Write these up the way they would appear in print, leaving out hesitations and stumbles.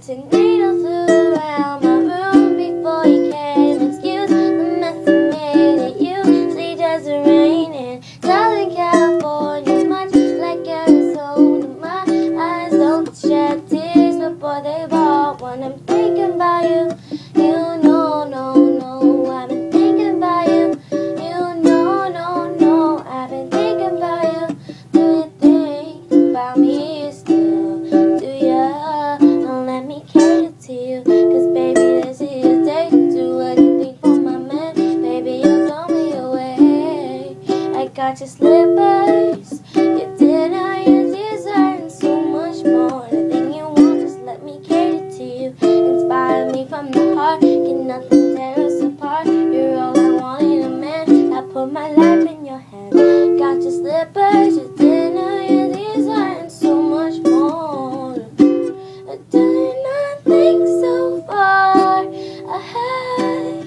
tornado flew around my room before you came. Excuse the mess I made at usually doesn't rain in Southern California, much like Arizona. My eyes don't shed tears, but boy, they bought when I'm thinking about you. You know, no, I've been thinking about you. You know, no, I've been thinking about you. Do you think about me still? Do ya? Don't let me cater to you, 'cause baby, this is your day. Do anything for my man, baby, you blow me away. I got your slippers, your dinner, your dessert, and so much more. Anything you want, just let me cater to you. Inspire me from the heart, can nothing tear us apart. You're all I want in a man, I put my life in your hand. Got your slippers, your dinner, your dessert, and so much more. Do you not think so far ahead?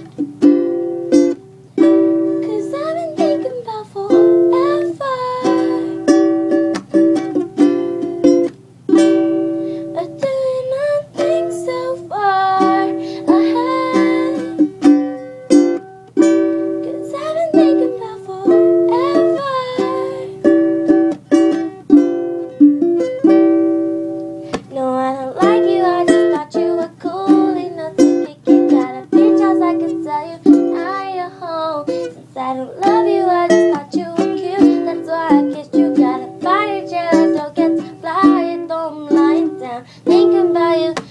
'Cause I've been thinking about forever. Do you not think so far ahead? 'Cause I've been thinking about forever. No, I don't like you, I just thought you were cool enough to pick you. Got a beach house, I could tell you, now you're home. Since I don't love you, I just thought you were cute. That's why I kissed you. Got a fire chair, I don't get to fly it, though I'm lying down thinking about you.